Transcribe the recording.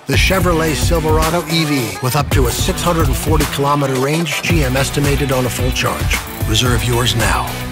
The Chevrolet Silverado EV with up to a 640-kilometer range, GM estimated on a full charge. Reserve yours now.